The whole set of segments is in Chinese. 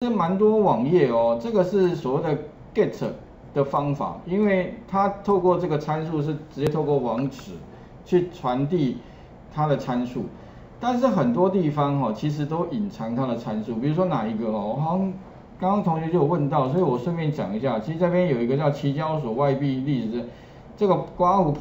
是蛮多网页哦，这个是所谓的 get 的方法，因为它透过这个参数是直接透过网址去传递它的参数，但是很多地方哈、其实都隐藏它的参数，比如说哪一个哦，我好像刚刚同学就有问到，所以我顺便讲一下，其实这边有一个叫期交所外币历史这个刮胡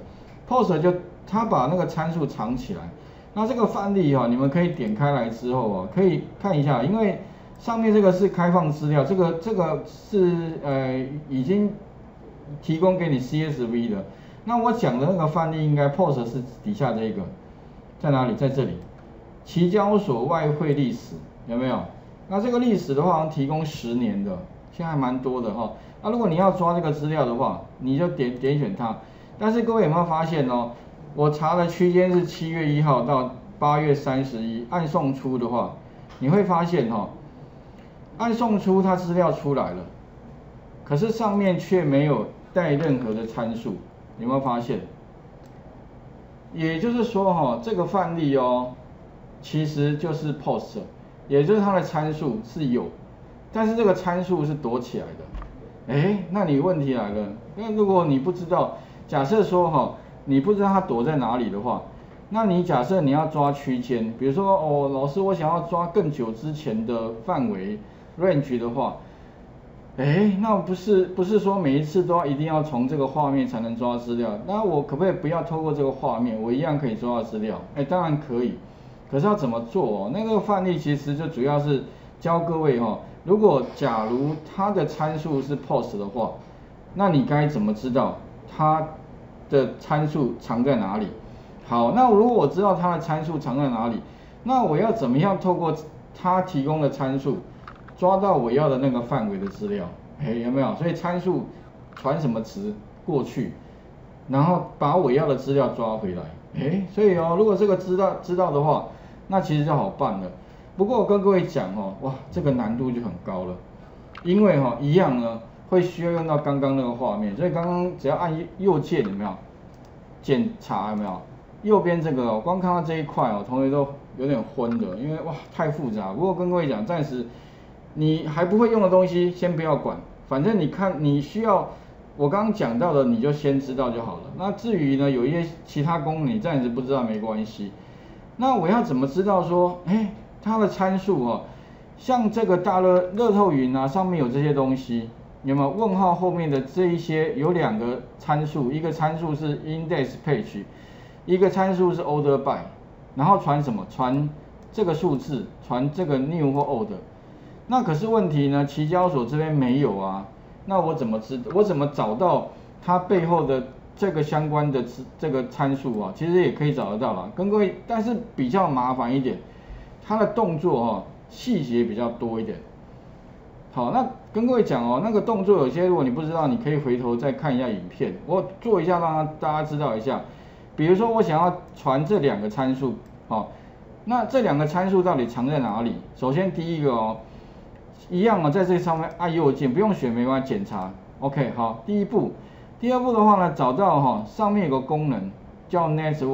post 就它把那个参数藏起来。那这个范例哈、你们可以点开来之后啊，可以看一下，因为上面这个是开放资料，这个是已经提供给你 CSV 的。那我讲的那个范例应该 post 是底下这个，在哪里？在这里，期交所外汇历史有没有？那这个历史的话，好像提供10年的，现在还蛮多的哈。那如果你要抓这个资料的话，你就点选它。但是各位有没有发现哦？我查的区间是7月1号到8月31，按送出的话，你会发现哈、按送出它资料出来了，可是上面却没有带任何的参数，有没有发现？也就是说哈、这个范例哦，其实就是 post， 也就是它的参数是有，但是这个参数是躲起来的。那你问题来了，那如果你不知道，假设说哈、你不知道它躲在哪里的话，那你假设你要抓区间，比如说哦，老师我想要抓更久之前的范围 range 的话，那不是说每一次都一定要从这个画面才能抓资料，那我可不可以不要透过这个画面，我一样可以抓到资料？当然可以，可是要怎么做哦？那个范例其实就主要是教各位哈、如果假如它的参数是 post 的话，那你该怎么知道它的参数藏在哪里？好，那如果我知道它的参数藏在哪里，那我要怎么样透过它提供的参数抓到我要的那个范围的资料？有没有？所以参数传什么词过去，然后把我要的资料抓回来。所以哦，如果这个知道的话，那其实就好办了。不过我跟各位讲哦，哇，这个难度就很高了，因为哈、一样呢会需要用到刚刚那个画面，所以刚刚只要按右键有没有？检查有没有？右边这个哦，光看到这一块哦，同学都有点昏的，因为哇太复杂。不过跟各位讲，暂时你还不会用的东西先不要管，反正你看你需要我刚刚讲到的，你就先知道就好了。那至于呢，有一些其他功能你暂时不知道没关系。那我要怎么知道说，它的参数哦，像这个大乐透云啊，上面有这些东西，有没有？问号后面的这一些有2个参数，一个参数是 index page， 一个参数是 order by， 然后传什么？传这个数字，传这个 new 或 old。那可是问题呢，期交所这边没有啊，那我怎么找到它背后的这个相关的这个参数啊？其实也可以找得到啦，跟各位，但是比较麻烦一点，它的动作哈、细节比较多一点。好，那跟各位讲哦，那个动作有些如果你不知道，你可以回头再看一下影片，我做一下让大家知道一下。比如说我想要传这2个参数，那这2个参数到底藏在哪里？首先第一个哦，一样啊，在这上面按右键，不用选没关系，检查 ，OK， 好，第一步。第二步的话呢，找到上面有个功能叫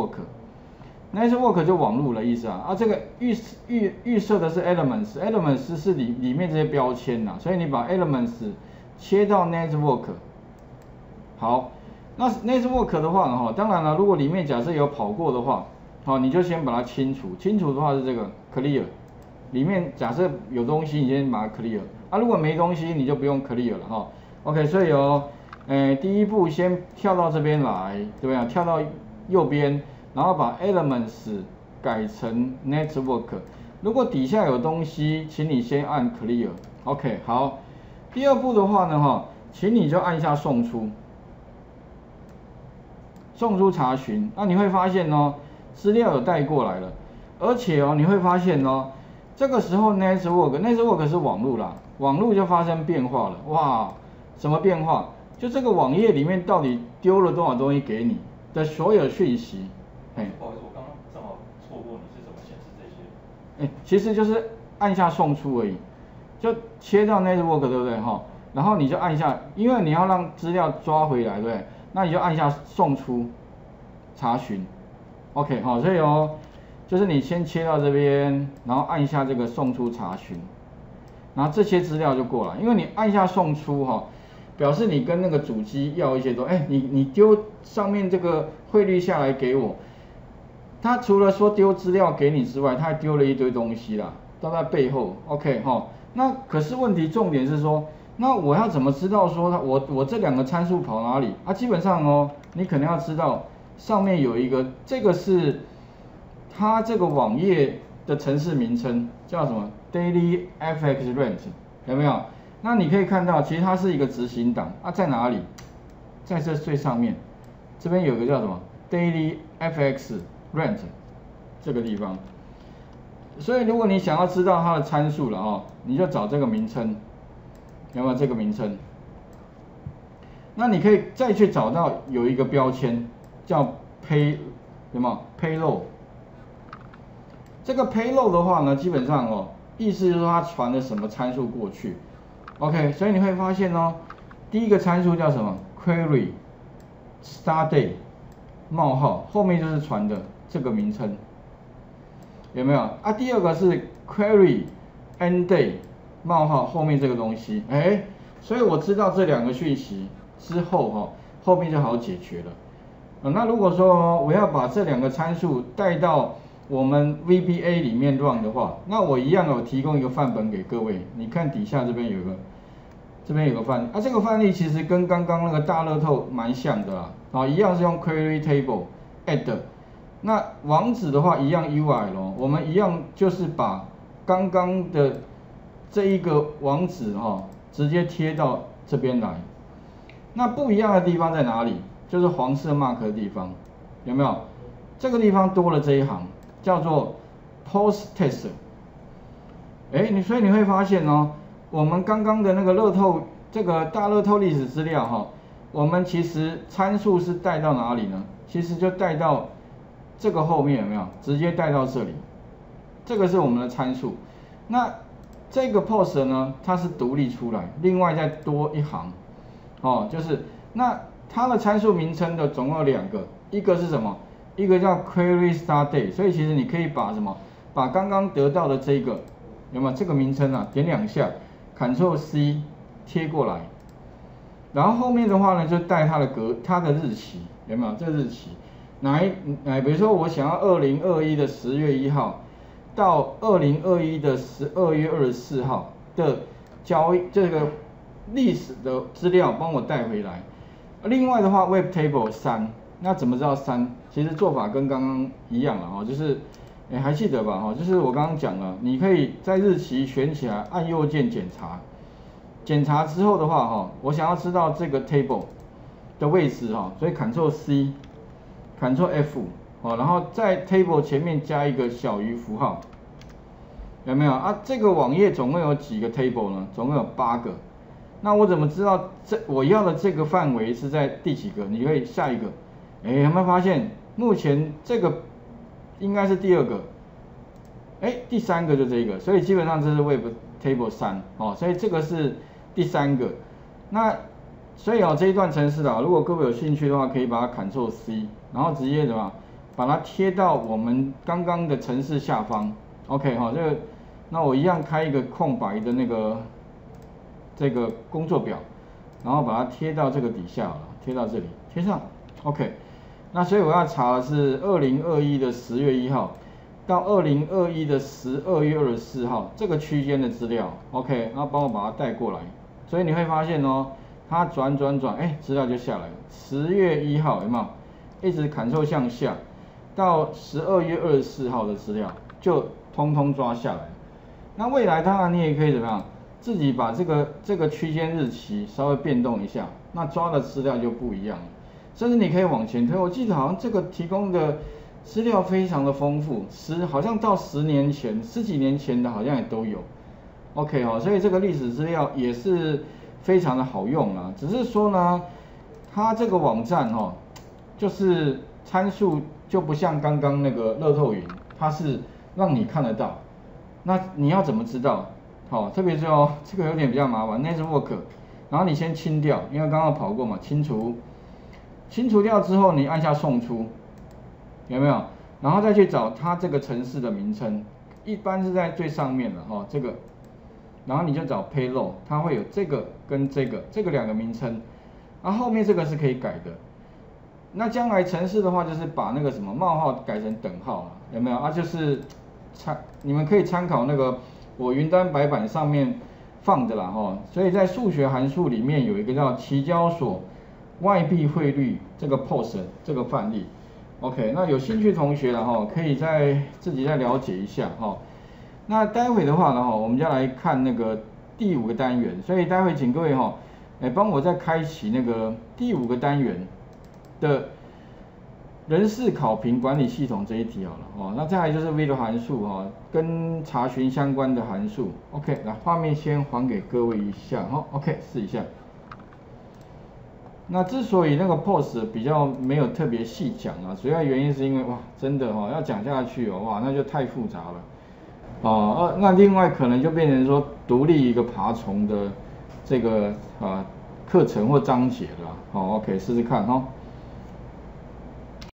network。network 就网路的意思啊，这个预设的是 elements 是里面这些标签呐、所以你把 elements 切到 network。好，那 network 的话当然了，如果里面假设有跑过的话，你就先把它清除的话是这个 clear， 里面假设有东西，你先把它 clear， 如果没东西你就不用 clear 了OK， 所以第一步先跳到这边来，对不对？跳到右边。然后把 elements 改成 network， 如果底下有东西，请你先按 clear。OK， 好。第二步的话呢，请你就按下送出查询。那你会发现资料有带过来了，而且你会发现这个时候 network 是网路啦，网路就发生变化了。哇，什么变化？就这个网页里面到底丢了多少东西给你的所有讯息。 不好意思，我刚刚正好错过，你是怎么显示这些？ 其实就是按下送出而已，就切到 network， 对不对然后你就按下，因为你要让资料抓回来，对不对？那你就按下送出查询 ，OK 所以就是你先切到这边，然后按下这个送出查询， 然后这些资料就过来，因为你按下送出哈，表示你跟那个主机要一些东西，哎，你丢上面这个汇率下来给我，他除了说丢资料给你之外，他还丢了一堆东西啦，都在背后 ，OK 哈。那可是问题重点是说，那我要怎么知道说我这两个参数跑哪里啊？基本上哦，你可能要知道上面有一个，这个是它这个网页的程式名称叫什么 Daily FX Range 有没有？那你可以看到，其实它是一个执行档啊，在哪里？在这最上面，这边有个叫什么 Daily FX Range 这个地方。所以如果你想要知道它的参数了哦，你就找这个名称，有没有这个名称？那你可以再去找到有一个标签叫 Pay， 有没有 Payload？ 这个 Payload 的话呢，基本上哦，意思就是说它传了什么参数过去。OK， 所以你会发现哦，第一个参数叫什么 ？Query Start Day 冒号后面就是传的这个名称。有没有啊？第二个是 query end day 冒号后面这个东西，哎，所以我知道这两个讯息之后哈，后面就好解决了。那如果说我要把这两个参数带到我们 VBA 里面 run 的话，那我一样有提供一个范本给各位，你看底下这边有个范例，啊，这个范例其实跟刚刚那个大乐透蛮像的啦，啊，一样是用 query table add。那网址的话一样 UI 咯，我们一样就是把刚刚的这一个网址哈，直接贴到这边来。那不一样的地方在哪里？就是黄色 mark 的地方，有没有？这个地方多了这一行，叫做 post test。所以你会发现哦，我们刚刚的那个乐透这个大乐透历史资料哈，我们其实参数是带到哪里呢？其实就带到这个后面有没有？直接带到这里，这个是我们的参数。那这个 post 呢，它是独立出来，另外再多一行，哦，就是那它的参数名称的总共有两个，一个是什么？一个叫 query start day， 所以其实你可以把什么？把刚刚得到的这个有没有这个名称啊？点两下 ，Ctrl C 贴过来，然后后面的话呢，就带它的日期，有没有？这个日期。比如说我想要2021的10月1号到2021的12月24号的这个历史的资料帮我带回来。另外的话 ，Web Table 3，那怎么知道3？其实做法跟刚刚一样了哦，就是还记得吧哈？就是我刚刚讲了，你可以在日期选起来，按右键检查，检查之后的话哈，我想要知道这个 table 的位置哈，所以 Ctrl C。Ctrl F， 然后在 table 前面加一个小于符号，有没有啊？这个网页总共有几个 table 呢？总共有8个。那我怎么知道我要的这个范围是在第几个？你可以下一个，有没有发现目前这个应该是第2个，第3个就这个，所以基本上这是 Web Table 3，所以这个是第3个。那所以这一段程式如果各位有兴趣的话，可以把它 Ctrl C， 然后直接怎么把它贴到我们刚刚的程式下方。OK 那我一样开一个空白的这个工作表，然后把它贴到这个底下贴到这里，贴上。OK， 那所以我要查的是2021的10月1号到2021的12月24号这个区间的资料。OK， 然后帮我把它带过来，所以你会发现它转，资料就下来了。10月1号有没有？一直Ctrl向下，到12月24号的资料就通通抓下来。那未来当然你也可以怎么样？自己把这个区间日期稍微变动一下，那抓的资料就不一样了。甚至你可以往前推，我记得好像这个提供的资料非常的丰富，好像到10年前、10几年前的好像也都有。OK 所以这个历史资料也是非常的好用啊，只是说呢，它这个网站就是参数就不像刚刚那个乐透云，它是让你看得到，那你要怎么知道？特别是这个有点比较麻烦 ，network， 然后你先清掉，因为刚刚跑过嘛，清除掉之后，你按下送出，有没有？然后再去找它这个程式的名称，一般是在最上面的这个。 然后你就找 payload， 它会有这个跟这个两个名称，然后后面这个是可以改的。那将来程式的话，就是把那个什么冒号改成等号了，有没有啊？就是你们可以参考那个我云端白板上面放的啦哈。所以在数学函数里面有一个叫期交所外币汇率这个 POS 这个范例。OK， 那有兴趣同学哈，可以自己再了解一下哈。那待会的话呢哈，我们就来看那个第5个单元，所以待会请各位哈，帮我再开启那个第5个单元的人事考评管理系统这一题好了哦。那再来就是 VLOOKUP 函数哈，跟查询相关的函数。OK， 来画面先还给各位一下哈。OK， 试一下。那之所以那个 POS 比较没有特别细讲啊，主要原因是因为哇，真的哈，要讲下去哦，哇，那就太复杂了。那另外可能就变成说独立一个爬虫的这个课程或章节了。好 ，OK， 试试看哈。